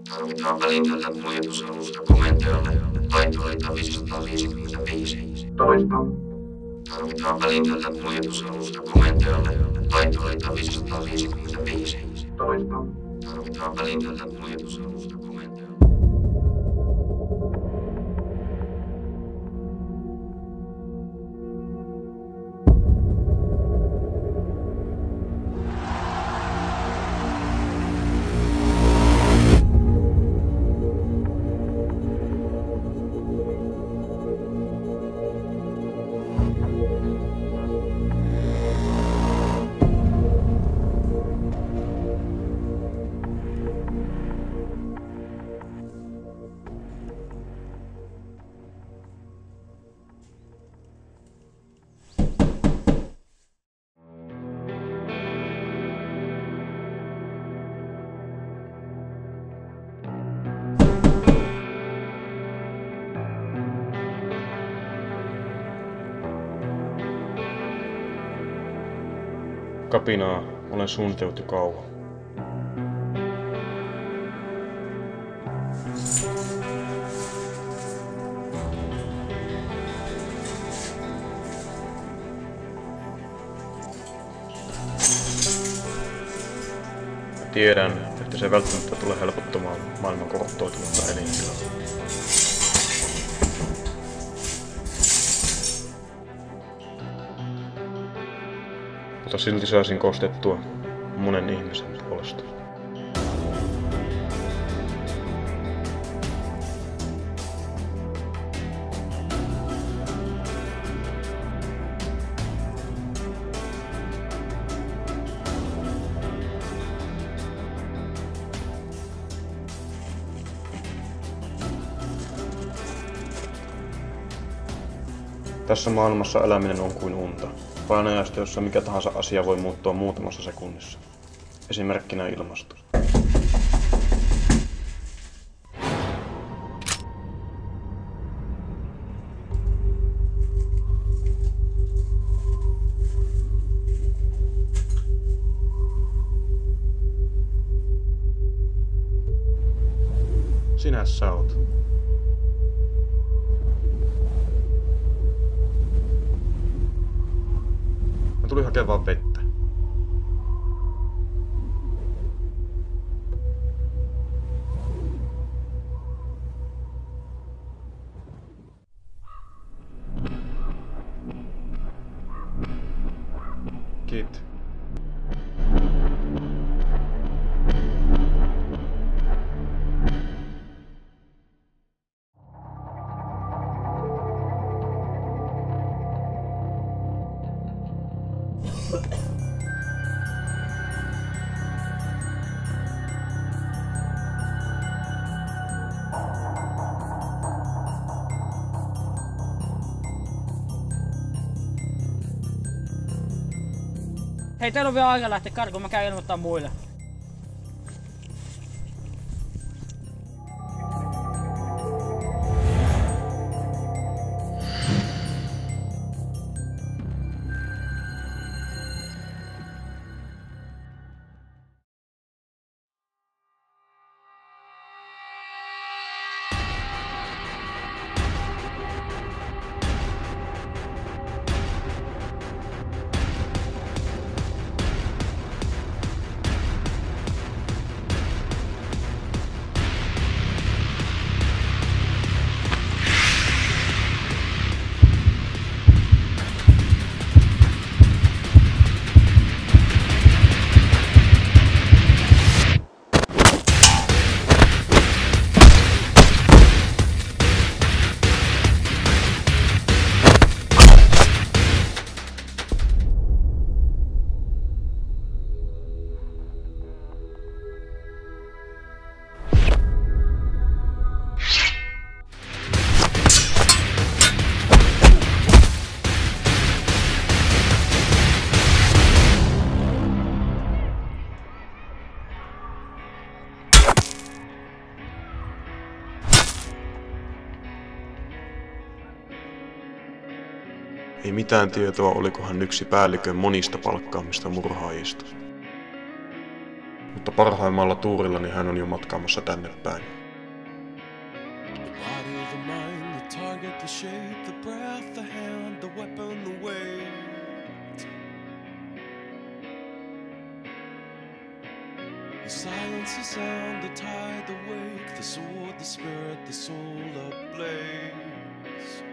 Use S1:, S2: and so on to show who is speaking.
S1: Tarvitaan välitöntä kuljetusalusta komentojalle laittoreita 555. Toista. Tarvitaan välitöntä kuljetusalusta komentojalle laittoreita 555. Toista. Tarvitaan välitöntä kuljetusalusta komentojalle.
S2: Kapinaa olen suunnitellut jo kauan. Tiedän, että se välttämättä tulee helpottamaan maailman korruptoitunutta elintilaa. Mutta silti saisin kostettua monen ihmisen puolesta. Tässä maailmassa eläminen on kuin unta. Painajasta, jossa mikä tahansa asia voi muuttua muutamassa sekunnissa. Esimerkkinä ilmasto. Sinä sä oot. Tuli hakea vaan vettä. Kiitos.
S3: Hei, teillä on vielä aika lähteä karkuun, mä käyn ilmoittaa muille.
S2: Ei mitään tietoa, oliko hän yksi päällikön monista palkkaamista murhaajista. mutta parhaimmalla tuurillani hän on jo matkaamassa tänne päin.
S4: The body, the mind, the target, the shape, the breath, the hand, the weapon, the weight. The silence, the sound, the tide, the wake, the sword, the spirit, the soul ablaze.